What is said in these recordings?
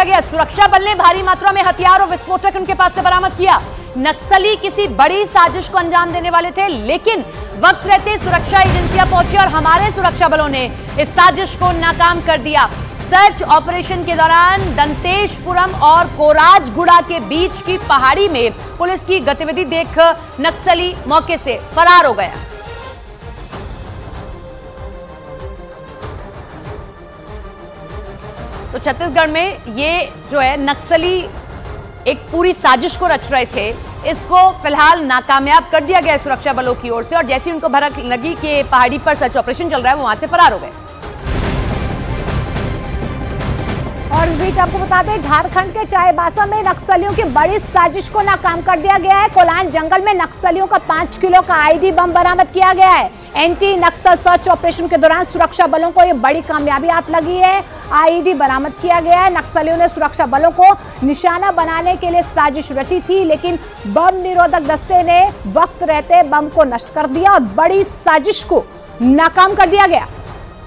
गया। सुरक्षा बल ने भारी मात्रा में हथियार और विस्फोटक उनके पास से बरामद किया। नक्सली किसी बड़ी साजिश को अंजाम देने वाले थे, लेकिन वक्त रहते सुरक्षा एजेंसियां पहुंची और हमारे सुरक्षा बलों ने इस साजिश को नाकाम कर दिया। सर्च ऑपरेशन के दौरान दंतेशपुरम और कोराजगुड़ा के बीच की पहाड़ी में पुलिस की गतिविधि देख नक्सली मौके से फरार हो गया। तो छत्तीसगढ़ में ये जो है नक्सली एक पूरी साजिश को रच रहे थे, इसको फिलहाल नाकामयाब कर दिया गया सुरक्षा बलों की ओर से, और जैसे उनको भनक लगी कि पहाड़ी पर सर्च ऑपरेशन चल रहा है, वो वहां से फरार हो गए। और इस बीच आपको बता दें, झारखंड के चाईबासा में नक्सलियों की बड़ी साजिश को नाकाम कर दिया गया है। कोलान जंगल में नक्सलियों का 5 किलो का आईडी बम बरामद किया गया है। एंटी नक्सल सर्च ऑपरेशन के दौरान सुरक्षा बलों को यह बड़ी कामयाबी हाथ लगी है। आईडी बरामद किया गया है। नक्सलियों ने सुरक्षा बलों को निशाना बनाने के लिए साजिश रची थी, लेकिन बम निरोधक दस्ते ने वक्त रहते बम को नष्ट कर दिया और बड़ी साजिश को नाकाम कर दिया गया।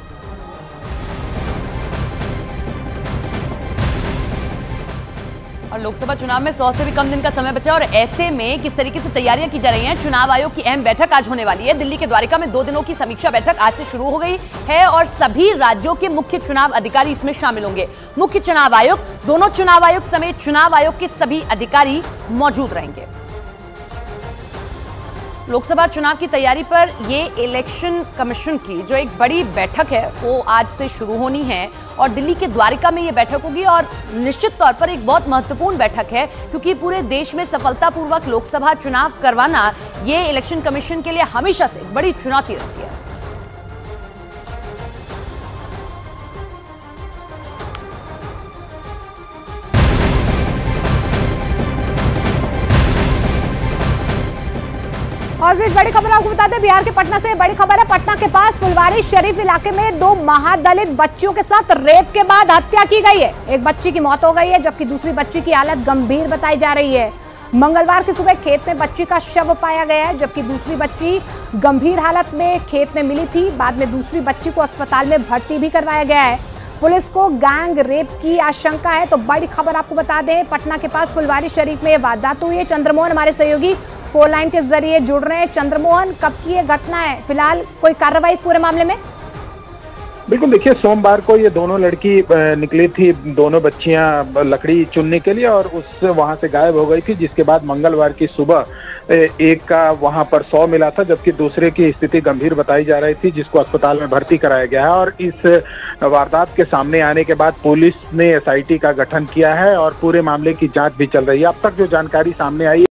और लोकसभा चुनाव में 100 से भी कम दिन का समय बचा और ऐसे में किस तरीके से तैयारियां की जा रही हैं। चुनाव आयोग की अहम बैठक आज होने वाली है। दिल्ली के द्वारिका में 2 दिनों की समीक्षा बैठक आज से शुरू हो गई है और सभी राज्यों के मुख्य चुनाव अधिकारी इसमें शामिल होंगे। मुख्य चुनाव आयुक्त, दोनों चुनाव आयुक्त समेत चुनाव आयोग के सभी अधिकारी मौजूद रहेंगे। लोकसभा चुनाव की तैयारी पर ये इलेक्शन कमीशन की जो एक बड़ी बैठक है वो आज से शुरू होनी है और दिल्ली के द्वारिका में ये बैठक होगी और निश्चित तौर पर एक बहुत महत्वपूर्ण बैठक है, क्योंकि पूरे देश में सफलतापूर्वक लोकसभा चुनाव करवाना ये इलेक्शन कमीशन के लिए हमेशा से एक बड़ी चुनौती रहती है। और इस बड़ी खबर आपको बता दें, बिहार के पटना से बड़ी खबर है। पटना के पास फुलवारी शरीफ इलाके में 2 महादलित बच्चियों के साथ रेप के बाद हत्या की गई है। एक बच्ची की मौत हो गई है, जबकि दूसरी बच्ची की हालत गंभीर बताई जा रही है। मंगलवार की सुबह खेत में बच्ची का शव पाया गया है, जबकि दूसरी बच्ची गंभीर हालत में खेत में मिली थी। बाद में दूसरी बच्ची को अस्पताल में भर्ती भी करवाया गया है। पुलिस को गैंग रेप की आशंका है। तो बड़ी खबर आपको बता दें, पटना के पास फुलवारी शरीफ में वारदात हुई है। चंद्रमोहन हमारे सहयोगी फोन लाइन के जरिए जुड़ रहे हैं। चंद्रमोहन, कब की ये घटना है? फिलहाल कोई कार्रवाई इस पूरे मामले में? बिल्कुल, देखिए सोमवार को ये दोनों लड़की निकली थी, दोनों बच्चियां लकड़ी चुनने के लिए और उससे वहां से गायब हो गई थी, जिसके बाद मंगलवार की सुबह एक का वहां पर शव मिला था, जबकि दूसरे की स्थिति गंभीर बताई जा रही थी, जिसको अस्पताल में भर्ती कराया गया है। और इस वारदात के सामने आने के बाद पुलिस ने SIT का गठन किया है और पूरे मामले की जांच भी चल रही है। अब तक जो जानकारी सामने आई